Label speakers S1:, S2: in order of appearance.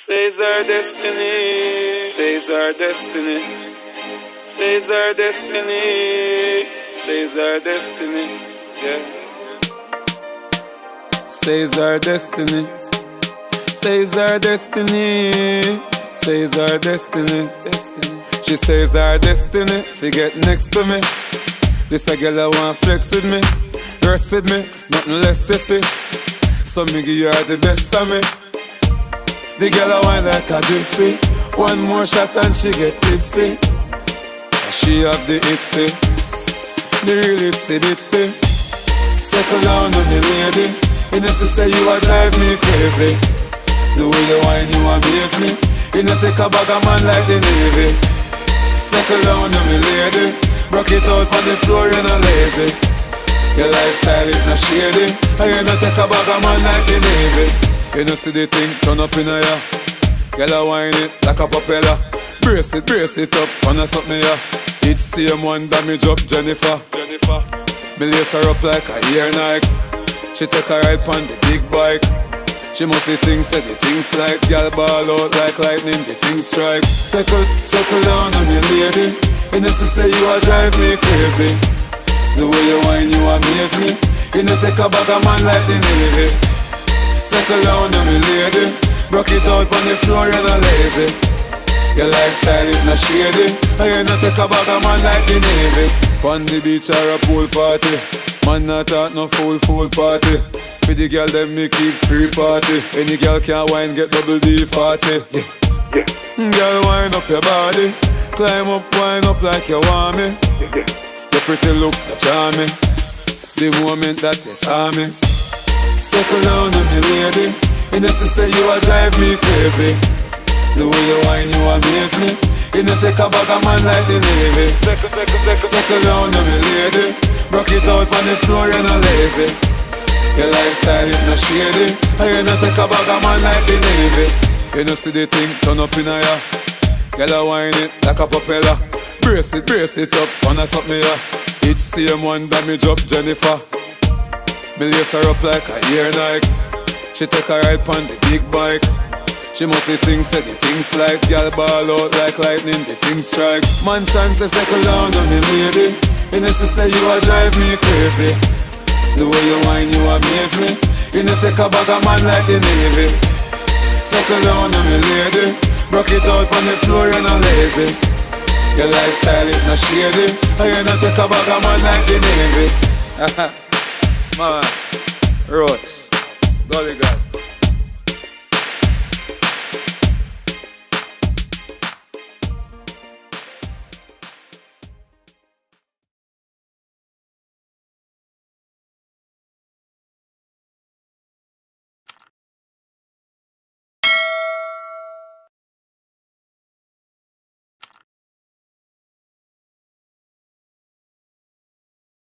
S1: Says our destiny, says our destiny, says our destiny, says our destiny, yeah. Says our destiny, says our destiny, says our destiny, destiny. She says our destiny, forget next to me. This a girl I want flex with me, rest with me, nothing less sissy. So me give her the best of me. The girl I want like a gypsy. One more shot and she get tipsy. She have the itsy, the real itsy bitsy. Settle down on me lady. You know she say you a drive me crazy. The way you whine you amaze me. You know take a bag of man like the Navy. Settle down on me lady. Broke it out on the floor, you know lazy. Your lifestyle it not shady. And you know take a bag of man like the Navy. You know see the thing turn up in a ya. Girl a whine it like a propeller. Brace it up, wanna suck me ya. It's same one damage up Jennifer. Me lace her up like a ear Nike. She take a ride on the big bike. She must see things, say the things like. Girl ball out like lightning, the things strike. Circle down on me lady. You know she say you a drive me crazy. The way you whine you amaze me. You know take a bag of man like the Navy. Settle down on me lady. Broke it out on the floor, you're not lazy. Your lifestyle is not shady. And you not take a bag of man like the Navy. On the beach or a pool party. Man not talk no fool party. For the girl them me keep free party. Any girl can wine get double D40. Yeah. Girl wind up your body. Climb up, wind up like you want me. Your pretty looks are charming. The moment that you saw me. Circle down on me lady. You know she say you a drive me crazy. The way you whine you amaze me. You know take a bag of man like the Navy. Circle down on me lady. Broke it out on the floor, you're not lazy. Your lifestyle is not shady. And you know take a bag of man like the Navy. You know see the thing turn up in a ya. Girl a whine it like a propeller. Brace it up, wanna suck me ya. It's same one damage up Jennifer. Me lace her up like a ear Nike. She take a ride on the big bike. She must see things, say the things like. Girl ball out like lightning, the things strike. Man chance to settle down on me lady. You know she say you a drive me crazy. The way you whine you amaze me. You know take a bag of man like the Navy. Settle down on me lady. Broke it out on the floor, you're not lazy. Your lifestyle is not shady. And you know take a bag of man like the Navy. Man, Roach, Golly God.